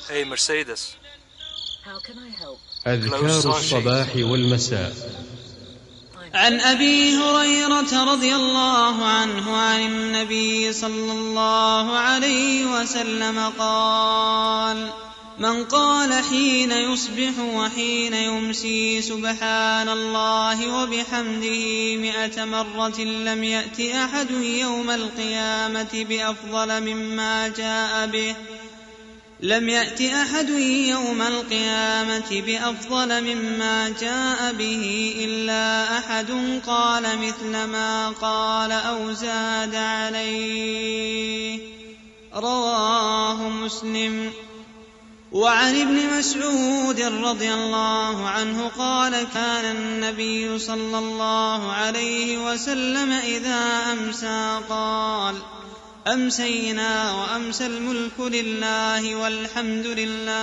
Hey Mercedes. أذكار الصباح والمساء. عن أبي هريرة رضي الله عنه عن النبي صلى الله عليه وسلم قال: من قال حين يصبح وحين يمسي سبحان الله وبحمده 100 مرة لم يأت أحد يوم القيامة بأفضل مما جاء به إلا أحد قال مثل ما قال أو زاد عليه. رواه مسلم. وعن ابن مسعود رضي الله عنه قال: كان النبي صلى الله عليه وسلم إذا أمسى قال: أمسينا وأمسى الملك لله والحمد لله،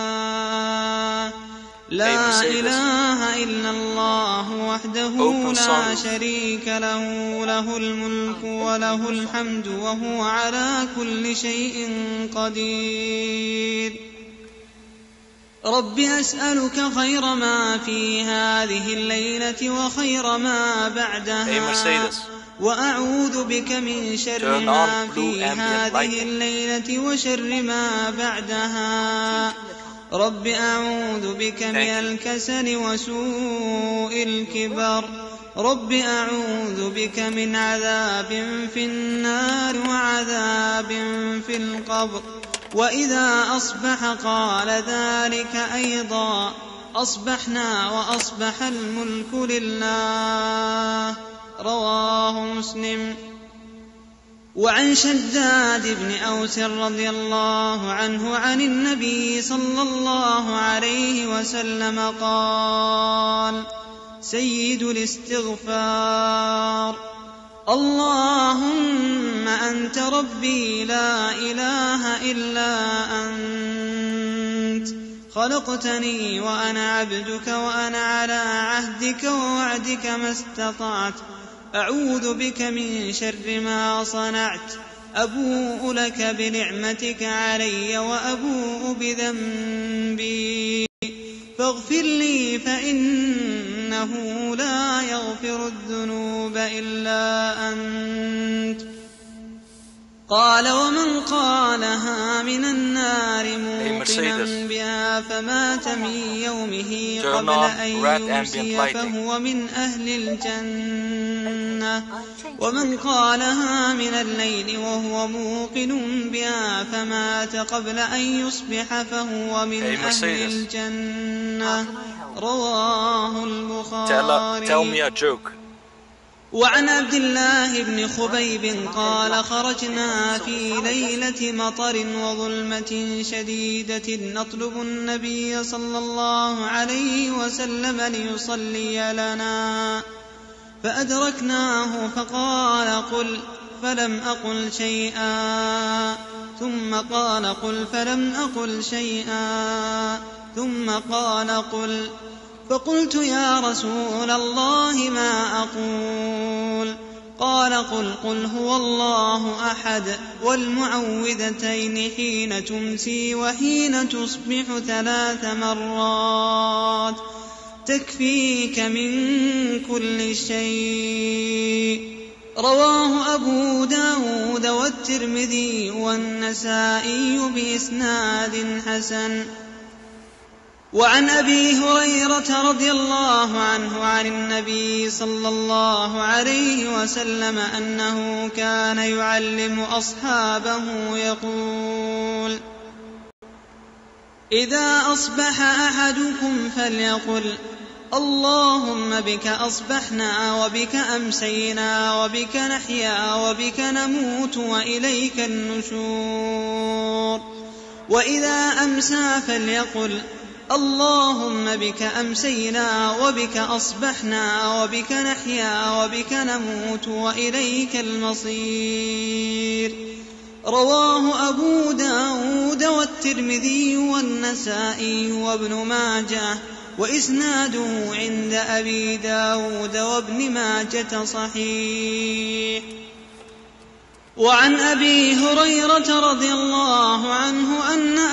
لا إله إلا الله وحده لا شريك له، له الملك وله الحمد وهو على كل شيء قدير. رب أسألك خير ما في هذه الليلة وخير ما بعدها، وأعوذ بك من شر ما في هذه الليلة وشر ما بعدها. رب أعوذ بك من الكسل وسوء الكبر. رب أعوذ بك من عذاب في النار وعذاب في القبر. وإذا أصبح قال ذلك أيضا: أصبحنا وأصبح الملك لله. رواه مسلم. وعن شداد بن أوس رضي الله عنه عن النبي صلى الله عليه وسلم قال: سيد الاستغفار: اللهم أنت ربي لا إله إلا أنت، خلقتني وأنا عبدك وأنا على عهدك ووعدك ما استطعت، أعوذ بك من شر ما صنعت، أبوء لك بنعمتك علي وأبوء بذنبي، فاغفر لي فإنه لا يغفر الذنوب إلا أنت. قال: ومن قالها من النار موقنا بها فمات من يومه قبل أن يمسي فهو من أهل الجنة، ومن قالها من الليل وهو موقن بها فمات قبل أن يصبح فهو من أهل الجنة. رواه البخاري. وعن عبد الله بن خبيب قال: خرجنا في ليلة مطر وظلمة شديدة نطلب النبي صلى الله عليه وسلم ليصلي لنا، فأدركناه فقال: قل، فلم أقل شيئا، ثم قال: قل، فلم أقل شيئا، ثم قال: قل، فقلت: يا رسول الله ما أقول؟ قال: قل: قل هو الله أحد، والمعوذتين حين تمسي وحين تصبح 3 مرات، تكفيك من كل شيء. رواه أبو داود والترمذي والنسائي بإسناد حسن. وعن أبي هريرة رضي الله عنه عن النبي صلى الله عليه وسلم أنه كان يعلم أصحابه يقول: إذا أصبح أحدكم فليقل: اللهم بك أصبحنا وبك أمسينا وبك نحيا وبك نموت وإليك النشور. وإذا أمسى فليقل: اللهم بك أمسينا وبك أصبحنا وبك نحيا وبك نموت وإليك المصير. رواه أبو داود والترمذي والنسائي وابن ماجه، وإسناده عند أبي داود وابن ماجة صحيح. وعن أبي هريرة رضي الله عنه أن أبا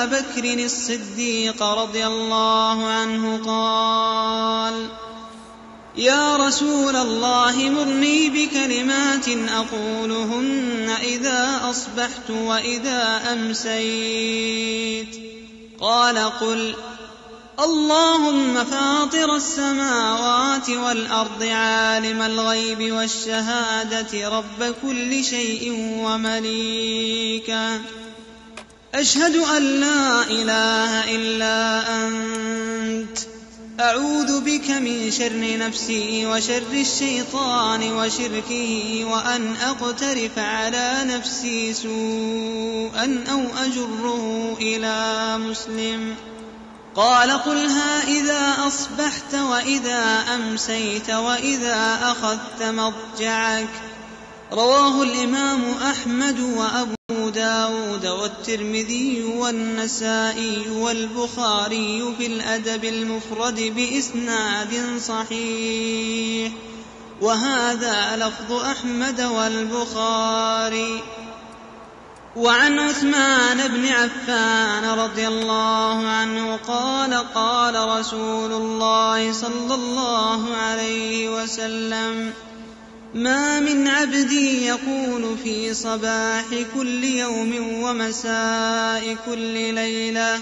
أبا بكر الصديق رضي الله عنه قال: يا رسول الله مرني بكلمات أقولهن إذا أصبحت وإذا أمسيت. قال: قل: اللهم فاطر السماوات والأرض عالم الغيب والشهادة رب كل شيء ومليكه، أشهد أن لا إله إلا أنت، أعوذ بك من شر نفسي وشر الشيطان وشركه، وأن أقترف على نفسي سوءا أو أجره إلى مسلم. قال: قلها إذا أصبحت وإذا أمسيت وإذا أخذت مضجعك. رواه الإمام أحمد وأبو داود والترمذي والنسائي والبخاري في الأدب المفرد بإسناد صحيح، وهذا لفظ أحمد والبخاري. وعن عثمان بن عفان رضي الله عنه قال: قال رسول الله صلى الله عليه وسلم: ما من عبد يقول في صباح كل يوم ومساء كل ليلة: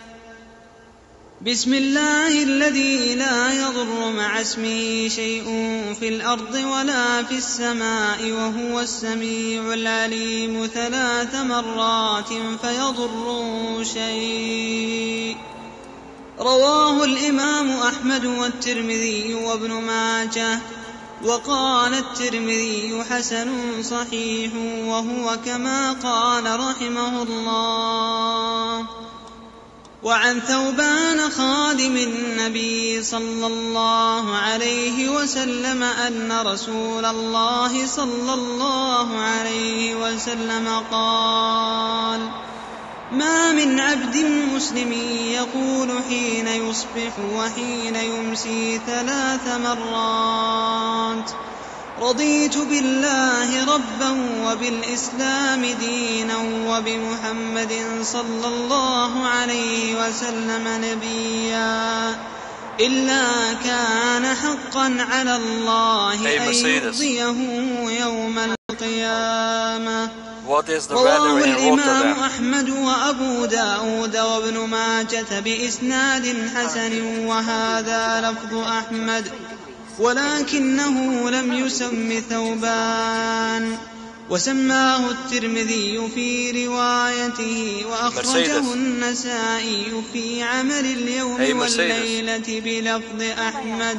بسم الله الذي لا يضر مع اسمه شيء في الأرض ولا في السماء وهو السميع العليم 3 مرات فيضر شيء. رواه الإمام أحمد والترمذي وابن ماجه. وقال الترمذي: حسن صحيح، وهو كما قال رحمه الله. وعن ثوبان خادم النبي صلى الله عليه وسلم أن رسول الله صلى الله عليه وسلم قال: ما من عبد مسلم يقول حين يصبح وحين يمسي 3 مرات: رضيت بالله ربا وبالإسلام دينا وبمحمد صلى الله عليه وسلم نبيا، إلا كان حقا على الله أن يرضيه يوم القيامة. رواه الإمام أحمد وأبو داود وابن ماجة بإسناد حسن، وهذا لفظ أحمد، ولكنه لم يسم ثوبان، وسماه الترمذي في روايته، وأخرجه النسائي في عمل اليوم والليلة بلفظ أحمد.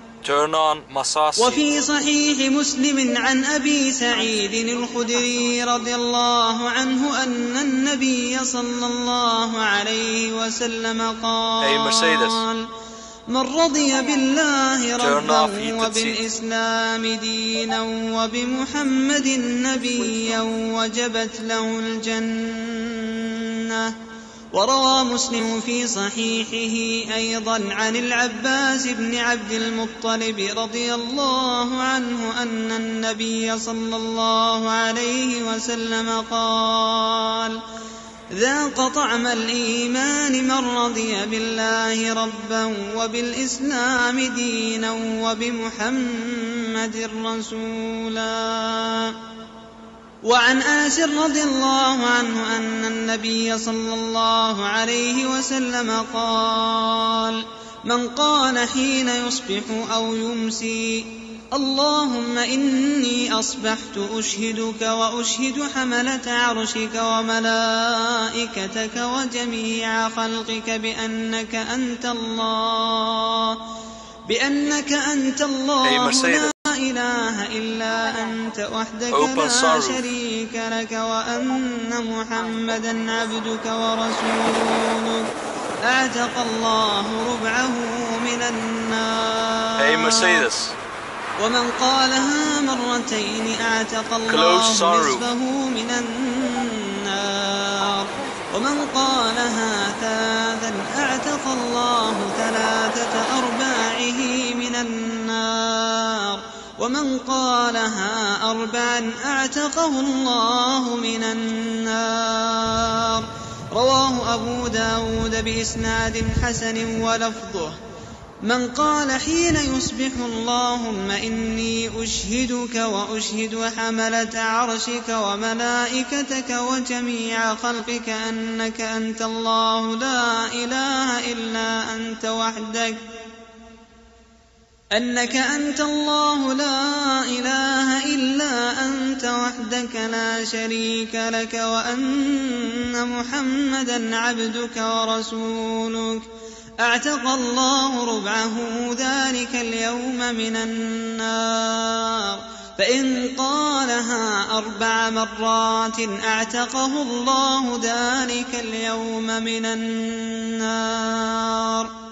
وفي صحيح مسلم عن أبي سعيد الخدري رضي الله عنه أن النبي صلى الله عليه وسلم قال: من رضي بالله ربا وبالإسلام دينا وبمحمد نبيا وجبت له الجنة. وروى مسلم في صحيحه أيضا عن العباس بن عبد المطلب رضي الله عنه أن النبي صلى الله عليه وسلم قال: ذاق طعم الإيمان من رضي بالله ربا وبالإسلام دينا وبمحمد رسولا. وعن آنس رضي الله عنه أن النبي صلى الله عليه وسلم قال: من قال حين يصبح أو يمسي: اللهم إني أصبحت أشهدك وأشهد حملة عرشك وملائكتك وجميع خلقك بأنك أنت الله لا إله إلا أنت وحدك لا شريك لك، وأن محمدا عبدك ورسولك، أعتق الله ربعه من النار. ومن قالها مرتين أعتق الله نصفه من النار. ومن قالها 3 أعتق الله 3 أرباعه من النار. ومن قالها 4 أعتقه الله من النار. رواه أبو داود بإسناد حسن ولفظه: من قال حين يصبح اللهم إني أشهدك وأشهد حملة عرشك وملائكتك وجميع خلقك أنك أنت الله لا إله إلا أنت وحدك لا شريك لك وأن محمدا عبدك ورسولك، اعتق الله ربعه ذلك اليوم من النار. فإن قالها 4 مرات اعتقه الله ذلك اليوم من النار.